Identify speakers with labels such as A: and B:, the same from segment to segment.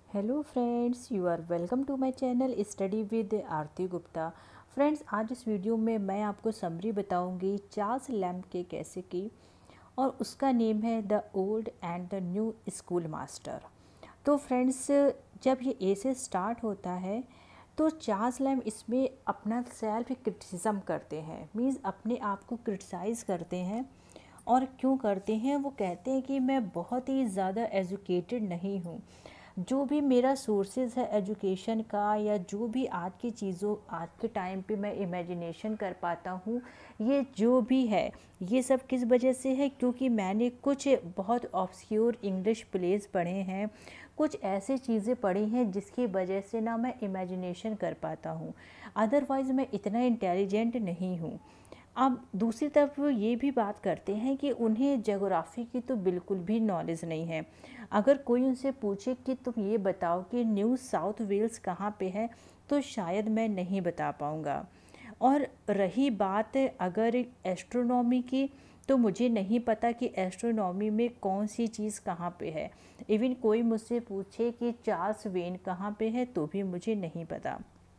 A: Hello friends, you are welcome to my channel study with Aarti Gupta. Friends, आज इस video में मैं आपको समरी बताऊंगी चार्ल्स लैम्ब के कैसे की, और उसका नेम है the old and the new school master. तो फ्रेंड्स, जब ये ऐसे स्टार्ट होता है तो चार्ल्स लैम्ब इसमें अपना सेल्फ क्रिटिसिज्म करते हैं, मीन्स अपने आप को क्रिटिसाइज़ करते हैं। और क्यों करते हैं? वो कहते हैं कि मैं बहुत ही ज़्यादा एजुकेटेड नहीं हूँ। जो भी मेरा सोर्सेज है एजुकेशन का, या जो भी आज की चीज़ों आज के टाइम पे मैं इमेजिनेशन कर पाता हूँ, ये जो भी है ये सब किस वजह से है? क्योंकि मैंने कुछ बहुत ऑब्सक्योर इंग्लिश प्लेस पढ़े हैं, कुछ ऐसी चीज़ें पढ़ी हैं जिसकी वजह से ना मैं इमेजिनेशन कर पाता हूँ। अदरवाइज़ मैं इतना इंटेलिजेंट नहीं हूँ। अब दूसरी तरफ वो ये भी बात करते हैं कि उन्हें ज्योग्राफी की तो बिल्कुल भी नॉलेज नहीं है। अगर कोई उनसे पूछे कि तुम ये बताओ कि न्यू साउथ वेल्स कहाँ पे है, तो शायद मैं नहीं बता पाऊँगा। और रही बात अगर एस्ट्रोनॉमी की, तो मुझे नहीं पता कि एस्ट्रोनॉमी में कौन सी चीज़ कहाँ पे है। इवन कोई मुझसे पूछे कि चार्ल्स वेन कहाँ पे है, तो भी मुझे नहीं पता।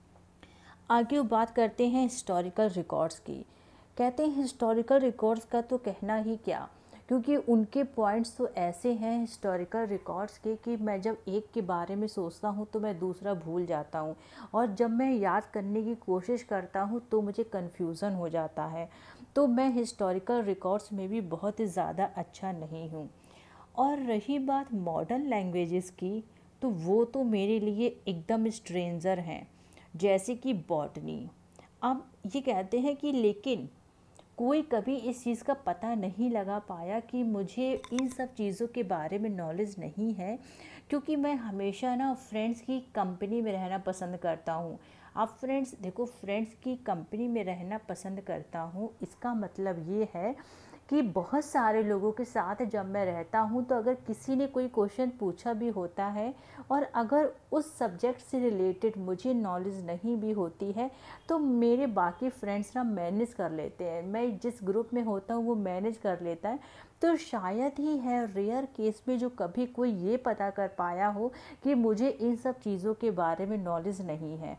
A: आगे वो बात करते हैं हिस्टोरिकल रिकॉर्ड्स की। कहते हैं हिस्टोरिकल रिकॉर्ड्स का तो कहना ही क्या, क्योंकि उनके पॉइंट्स तो ऐसे हैं हिस्टोरिकल रिकॉर्ड्स के कि मैं जब एक के बारे में सोचता हूँ तो मैं दूसरा भूल जाता हूँ, और जब मैं याद करने की कोशिश करता हूँ तो मुझे कन्फ्यूज़न हो जाता है। तो मैं हिस्टोरिकल रिकॉर्ड्स में भी बहुत ही ज़्यादा अच्छा नहीं हूँ। और रही बात मॉडर्न लैंग्वेजेस की, तो वो तो मेरे लिए एकदम स्ट्रेंजर हैं, जैसे कि बॉटनी। अब ये कहते हैं कि लेकिन कोई कभी इस चीज़ का पता नहीं लगा पाया कि मुझे इन सब चीज़ों के बारे में नॉलेज नहीं है, क्योंकि मैं हमेशा ना फ्रेंड्स की कंपनी में रहना पसंद करता हूँ। अब फ्रेंड्स देखो, फ्रेंड्स की कंपनी में रहना पसंद करता हूँ, इसका मतलब ये है कि बहुत सारे लोगों के साथ जब मैं रहता हूँ तो अगर किसी ने कोई क्वेश्चन पूछा भी होता है, और अगर उस सब्जेक्ट से रिलेटेड मुझे नॉलेज नहीं भी होती है, तो मेरे बाकी फ्रेंड्स ना मैनेज कर लेते हैं। मैं जिस ग्रुप में होता हूँ वो मैनेज कर लेता है। तो शायद ही है रेयर केस में जो कभी कोई ये पता कर पाया हो कि मुझे इन सब चीज़ों के बारे में नॉलेज नहीं है।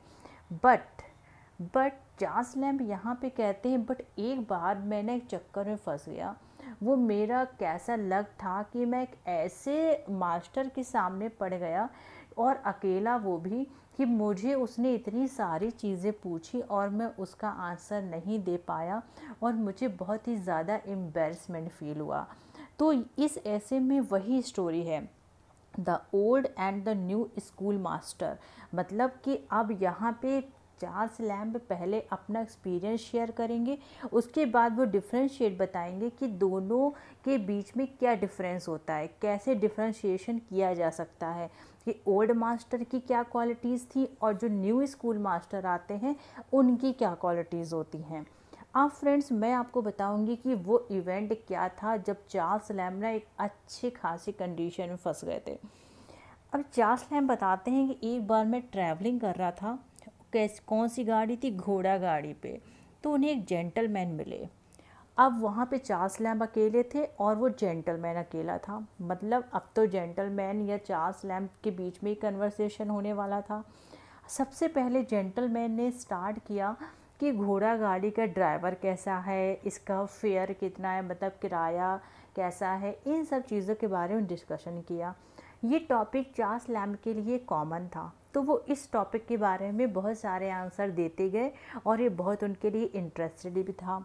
A: बट बट चार्ल्स लैम्ब यहाँ पे कहते हैं, बट एक बार मैंने एक चक्कर में फंस गया। वो मेरा कैसा लक था कि मैं एक ऐसे मास्टर के सामने पड़ गया, और अकेला वो भी, कि मुझे उसने इतनी सारी चीज़ें पूछी और मैं उसका आंसर नहीं दे पाया, और मुझे बहुत ही ज़्यादा एम्बैरेसमेंट फील हुआ। तो इस ऐसे में वही स्टोरी है, the old and the new school master. मतलब कि अब यहाँ पे चार्ल्स लैम्ब पहले अपना एक्सपीरियंस शेयर करेंगे, उसके बाद वो डिफरेंशिएट बताएंगे कि दोनों के बीच में क्या डिफरेंस होता है, कैसे डिफरेंशिएशन किया जा सकता है, कि ओल्ड मास्टर की क्या क्वालिटीज़ थी और जो न्यू स्कूल मास्टर आते हैं उनकी क्या क्वालिटीज़ होती हैं। अब फ्रेंड्स, मैं आपको बताऊंगी कि वो इवेंट क्या था जब चार्ल्स लैम्ब ना एक अच्छी खासी कंडीशन में फंस गए थे। अब चार्ल्स लैम्ब बताते हैं कि एक बार मैं ट्रैवलिंग कर रहा था, कौन सी गाड़ी थी, घोड़ा गाड़ी पे। तो उन्हें एक जेंटलमैन मिले। अब वहाँ पे चार्ल्स लैम्ब अकेले थे और वो जेंटलमैन अकेला था। मतलब अब तो जेंटलमैन या चार्ल्स लैम्ब के बीच में ही कन्वर्सेशन होने वाला था। सबसे पहले जेंटलमैन ने स्टार्ट किया कि घोड़ा गाड़ी का ड्राइवर कैसा है, इसका फेयर कितना है, मतलब किराया कैसा है, इन सब चीज़ों के बारे में डिस्कशन किया। ये टॉपिक चार्ल्स लैम्ब के लिए कॉमन था, तो वो इस टॉपिक के बारे में बहुत सारे आंसर देते गए, और ये बहुत उनके लिए इंटरेस्टेड भी था।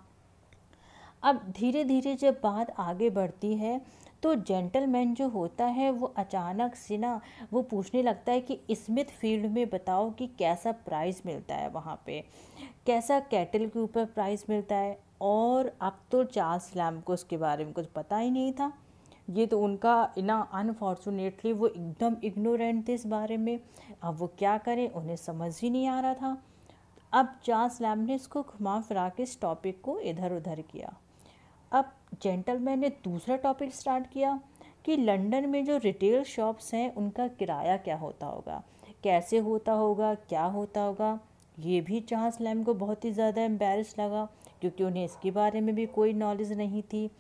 A: अब धीरे धीरे जब बात आगे बढ़ती है, तो जेंटलमैन जो होता है वो अचानक से ना वो पूछने लगता है कि स्मिथ फील्ड में बताओ कि कैसा प्राइस मिलता है वहाँ पे, कैसा कैटल के ऊपर प्राइस मिलता है। और अब तो चार्ल्स लैम्ब को उसके बारे में कुछ पता ही नहीं था। ये तो उनका ना अनफॉर्चुनेटली वो एकदम इग्नोरेंट थे इस बारे में। अब वो क्या करें, उन्हें समझ ही नहीं आ रहा था। अब चार्ल्स लैम्ब ने इसको घुमा फिरा के इस टॉपिक को इधर उधर किया। अब जेंटलमैन ने दूसरा टॉपिक स्टार्ट किया कि लंदन में जो रिटेल शॉप्स हैं उनका किराया क्या होता होगा, कैसे होता होगा, क्या होता होगा। ये भी चार्ल्स लैम्ब को बहुत ही ज़्यादा एम्बैरेस लगा, क्योंकि उन्हें इसके बारे में भी कोई नॉलेज नहीं थी।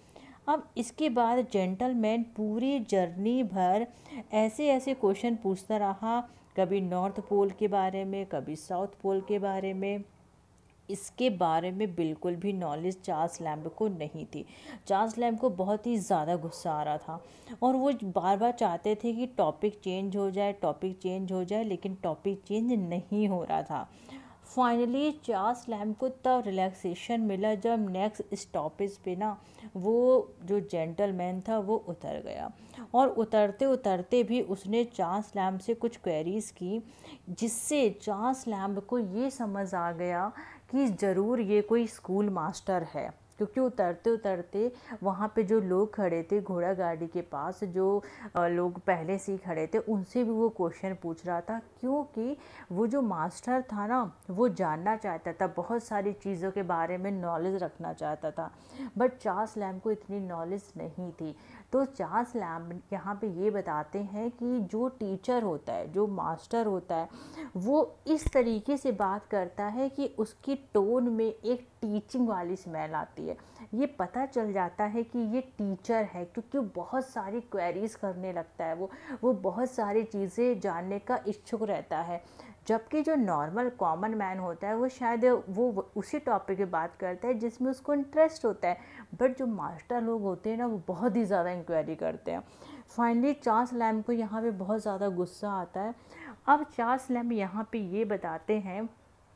A: अब इसके बाद जेंटलमैन पूरी जर्नी भर ऐसे ऐसे क्वेश्चन पूछता रहा, कभी नॉर्थ पोल के बारे में, कभी साउथ पोल के बारे में। इसके बारे में बिल्कुल भी नॉलेज चार्ल्स लैम्ब को नहीं थी। चार्ल्स लैम्ब को बहुत ही ज़्यादा गुस्सा आ रहा था और वो बार बार चाहते थे कि टॉपिक चेंज हो जाए, टॉपिक चेंज हो जाए, लेकिन टॉपिक चेंज नहीं हो रहा था। फाइनली चार्ल्स लैम्ब को तब रिलैक्सेशन मिला जब नेक्स्ट स्टॉपेज पे ना वो जो जेंटलमैन था वो उतर गया, और उतरते उतरते भी उसने चार्ल्स लैम्ब से कुछ क्वेरीज की, जिससे चार्ल्स लैम्ब को ये समझ आ गया कि ज़रूर ये कोई स्कूल मास्टर है। क्योंकि उतरते उतरते वहाँ पे जो लोग खड़े थे घोड़ा गाड़ी के पास, जो लोग पहले से ही खड़े थे, उनसे भी वो क्वेश्चन पूछ रहा था, क्योंकि वो जो मास्टर था ना वो जानना चाहता था, बहुत सारी चीज़ों के बारे में नॉलेज रखना चाहता था, बट चार्ल्स लैम्ब को इतनी नॉलेज नहीं थी। तो चार्ल्स लैम्ब यहाँ पे ये बताते हैं कि जो टीचर होता है, जो मास्टर होता है, वो इस तरीके से बात करता है कि उसकी टोन में एक टीचिंग वाली स्मेल आती है। ये पता चल जाता है कि ये टीचर है, क्योंकि बहुत सारी क्वेरीज करने लगता है, वो बहुत सारी चीज़ें जानने का इच्छुक रहता है। जबकि जो नॉर्मल कॉमन मैन होता है वो शायद वो उसी टॉपिक पे बात करता है जिसमें उसको इंटरेस्ट होता है, बट जो मास्टर लोग होते हैं ना वो बहुत ही ज़्यादा इंक्वायरी करते हैं। फाइनली चार्ल्स लैम्ब को यहाँ पे बहुत ज़्यादा गुस्सा आता है। अब चार्ल्स लैम्ब यहाँ पे ये बताते हैं,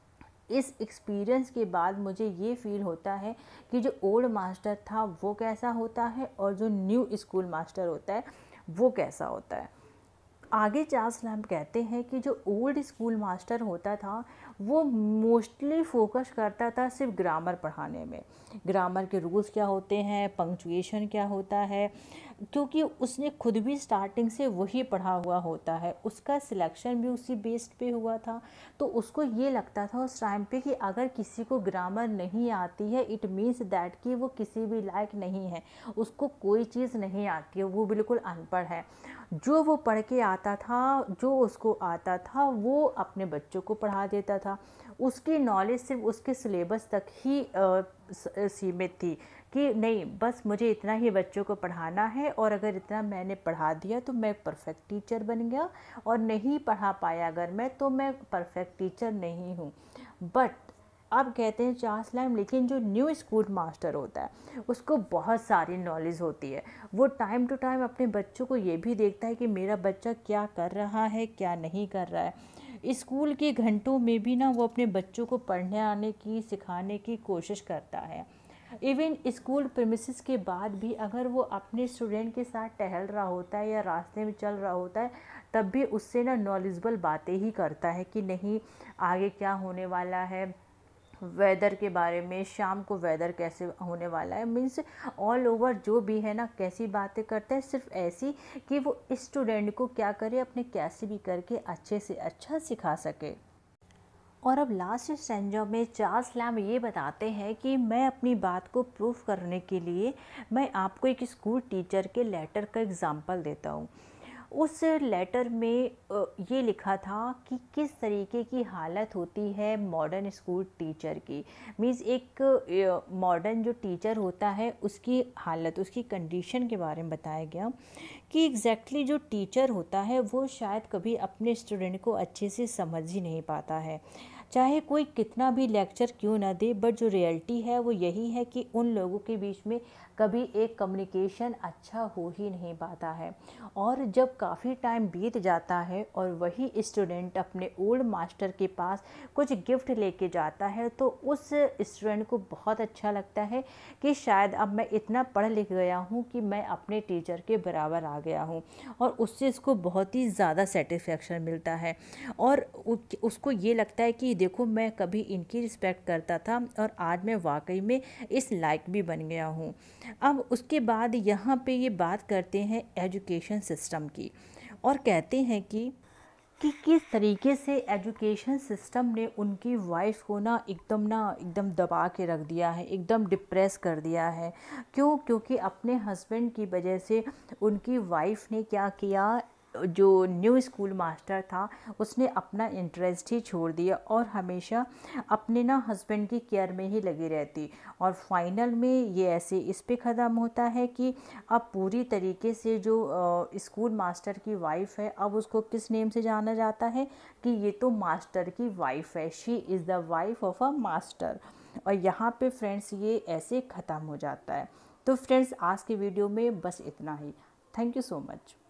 A: इस एक्सपीरियंस के बाद मुझे ये फील होता है कि जो ओल्ड मास्टर था वो कैसा होता है और जो न्यू स्कूल मास्टर होता है वो कैसा होता है। आगे चार्ल्स लैम्ब कहते हैं कि जो ओल्ड स्कूल मास्टर होता था वो मोस्टली फोकस करता था सिर्फ ग्रामर पढ़ाने में, ग्रामर के रूल्स क्या होते हैं, पंक्चुएशन क्या होता है, क्योंकि उसने खुद भी स्टार्टिंग से वही पढ़ा हुआ होता है, उसका सिलेक्शन भी उसी बेस्ड पे हुआ था। तो उसको ये लगता था उस टाइम पे कि अगर किसी को ग्रामर नहीं आती है इट मीन्स दैट कि वो किसी भी लायक नहीं है, उसको कोई चीज़ नहीं आती है, वो बिल्कुल अनपढ़ है। जो वो पढ़ के आता था, जो उसको आता था वो अपने बच्चों को पढ़ा देता था। उसकी नॉलेज सिर्फ उसके सिलेबस तक ही सीमित थी कि नहीं बस मुझे इतना ही बच्चों को पढ़ाना है, और अगर इतना मैंने पढ़ा दिया तो मैं परफेक्ट टीचर बन गया, और नहीं पढ़ा पाया अगर मैं तो मैं परफेक्ट टीचर नहीं हूँ। बट अब कहते हैं चार्ल्स लैम्ब, लेकिन जो न्यू स्कूल मास्टर होता है उसको बहुत सारी नॉलेज होती है, वो टाइम टू टाइम अपने बच्चों को ये भी देखता है कि मेरा बच्चा क्या कर रहा है क्या नहीं कर रहा है। स्कूल के घंटों में भी ना वो अपने बच्चों को पढ़ने आने की सिखाने की कोशिश करता है। इवन स्कूल प्रीमिसेस के बाद भी अगर वो अपने स्टूडेंट के साथ टहल रहा होता है या रास्ते में चल रहा होता है तब भी उससे ना नॉलेजेबल बातें ही करता है कि नहीं आगे क्या होने वाला है, वेदर के बारे में, शाम को वेदर कैसे होने वाला है, मीन्स ऑल ओवर जो भी है ना कैसी बातें करते हैं, सिर्फ ऐसी कि वो स्टूडेंट को क्या करे अपने कैसे भी करके अच्छे से अच्छा सिखा सके। और अब लास्ट स्टैंजा में चार्ल्स लैम्ब ये बताते हैं कि मैं अपनी बात को प्रूफ करने के लिए मैं आपको एक स्कूल टीचर के लेटर का एग्जांपल देता हूँ। उस लेटर में ये लिखा था कि किस तरीके की हालत होती है मॉडर्न स्कूल टीचर की, मीन्स एक मॉडर्न जो टीचर होता है उसकी हालत, उसकी कंडीशन के बारे में बताया गया कि एग्जैक्टली जो टीचर होता है वो शायद कभी अपने स्टूडेंट को अच्छे से समझ ही नहीं पाता है, चाहे कोई कितना भी लेक्चर क्यों ना दे, बट जो रियलिटी है वो यही है कि उन लोगों के बीच में कभी एक कम्युनिकेशन अच्छा हो ही नहीं पाता है। और जब काफ़ी टाइम बीत जाता है और वही स्टूडेंट अपने ओल्ड मास्टर के पास कुछ गिफ्ट लेके जाता है तो उस स्टूडेंट को बहुत अच्छा लगता है कि शायद अब मैं इतना पढ़ लिख गया हूँ कि मैं अपने टीचर के बराबर आ गया हूँ, और उससे इसको बहुत ही ज़्यादा सेटिस्फेक्शन मिलता है और उसको ये लगता है कि देखो मैं कभी इनकी रिस्पेक्ट करता था और आज मैं वाकई में इस लायक भी बन गया हूँ। अब उसके बाद यहाँ पे ये बात करते हैं एजुकेशन सिस्टम की और कहते हैं कि किस तरीके से एजुकेशन सिस्टम ने उनकी वाइफ को ना एकदम दबा के रख दिया है, एकदम डिप्रेस कर दिया है। क्योंकि अपने हस्बैंड की वजह से उनकी वाइफ ने क्या किया, जो न्यू स्कूल मास्टर था उसने अपना इंटरेस्ट ही छोड़ दिया और हमेशा अपने ना हस्बैंड की केयर में ही लगी रहती। और फाइनल में ये ऐसे इस पे ख़त्म होता है कि अब पूरी तरीके से जो स्कूल मास्टर की वाइफ है, अब उसको किस नेम से जाना जाता है कि ये तो मास्टर की वाइफ है, she is the wife of a master. और यहाँ पे फ्रेंड्स ये ऐसे ख़त्म हो जाता है। तो फ्रेंड्स आज की वीडियो में बस इतना ही। Thank you so much.